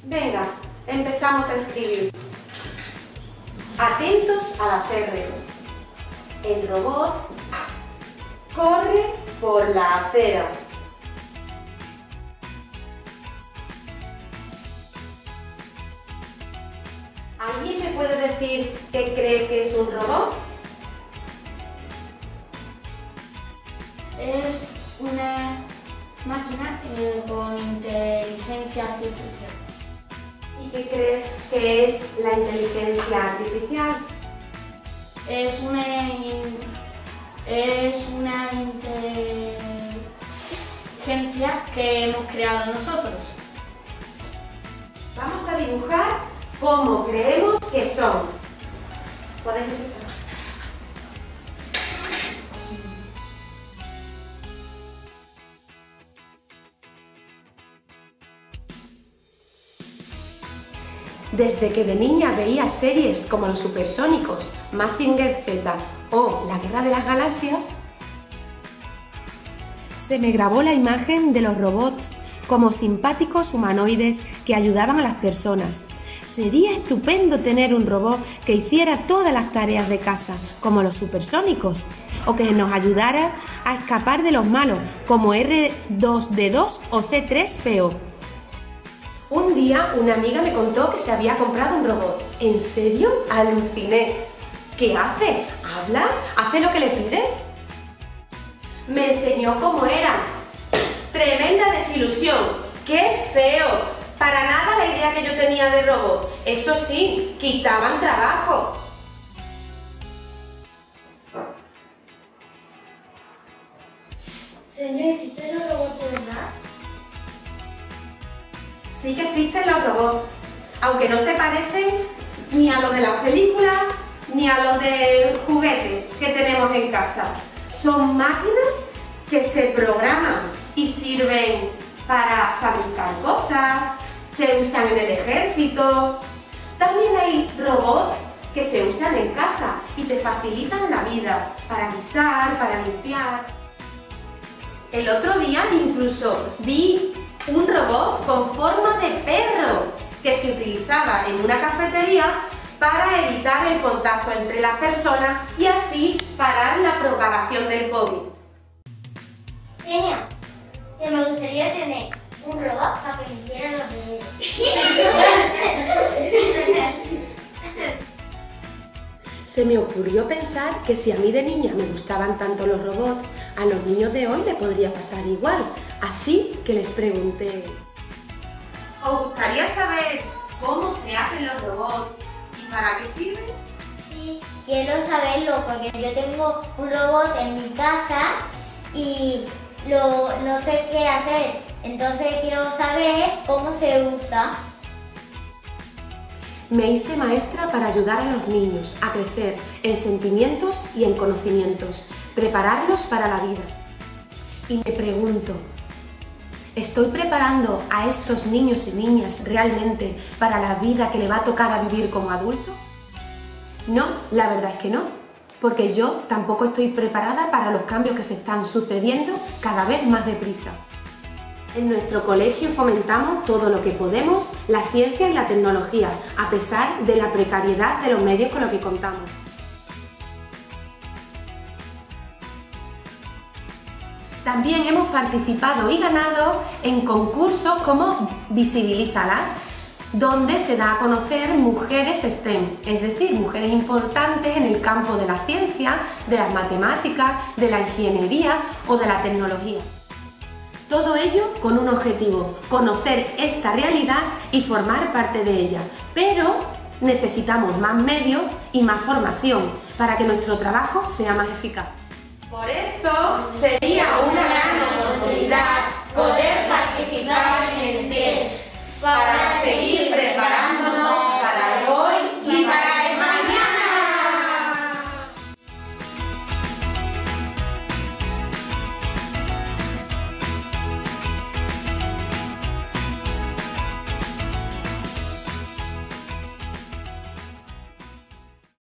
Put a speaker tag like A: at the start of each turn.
A: Venga, empezamos a escribir. Atentos a las R's. El robot corre por la acera. ¿Alguien me puede decir qué cree que es un robot?
B: Es una máquina con inteligencia artificial.
A: ¿Y qué crees que es la inteligencia artificial?
B: Es una inteligencia que hemos creado nosotros.
A: Vamos a dibujar cómo creemos que son. ¿Podéis empezar? Desde que de niña veía series como Los Supersónicos, Mazinger Z o La Guerra de las Galaxias, se me grabó la imagen de los robots como simpáticos humanoides que ayudaban a las personas. Sería estupendo tener un robot que hiciera todas las tareas de casa, como los supersónicos, o que nos ayudara a escapar de los malos, como R2D2 o C3PO. Un día una amiga me contó que se había comprado un robot. ¿En serio? Aluciné. ¿Qué hace? ¿Habla? ¿Hace lo que le pides? Me enseñó cómo era. ¡Tremenda desilusión! ¡Qué feo! Para nada la idea que yo tenía de robot. Eso sí, quitaban trabajo.
B: Señor, ¿existen los robots de verdad?
A: Sí que existen los robots, aunque no se parecen ni a los de las películas ni a los de juguetes que tenemos en casa. Son máquinas que se programan y sirven para fabricar cosas, se usan en el ejército. También hay robots que se usan en casa y te facilitan la vida para guisar, para limpiar. El otro día incluso vi un robot con forma de perro que se utilizaba en una cafetería para evitar el contacto entre las personas y así parar la propagación del COVID.
C: Señor, que me gustaría tener un robot para que me hiciera los deberes.
A: Se me ocurrió pensar que si a mí de niña me gustaban tanto los robots, a los niños de hoy le podría pasar igual. Así que les pregunté: ¿os gustaría saber cómo se hacen los robots y para qué sirven?
C: Sí, quiero saberlo porque yo tengo un robot en mi casa y no sé qué hacer. Entonces quiero saber cómo se usa.
A: Me hice maestra para ayudar a los niños a crecer en sentimientos y en conocimientos, prepararlos para la vida. Y me pregunto, ¿estoy preparando a estos niños y niñas realmente para la vida que le va a tocar a vivir como adultos? No, la verdad es que no, porque yo tampoco estoy preparada para los cambios que se están sucediendo cada vez más deprisa. En nuestro colegio fomentamos todo lo que podemos la ciencia y la tecnología, a pesar de la precariedad de los medios con los que contamos. También hemos participado y ganado en concursos como Visibilízalas, donde se da a conocer mujeres STEM, es decir, mujeres importantes en el campo de la ciencia, de las matemáticas, de la ingeniería o de la tecnología. Todo ello con un objetivo: conocer esta realidad y formar parte de ella. Pero necesitamos más medios y más formación para que nuestro trabajo sea más eficaz. Por esto sería una gran oportunidad poder participar en TED para seguir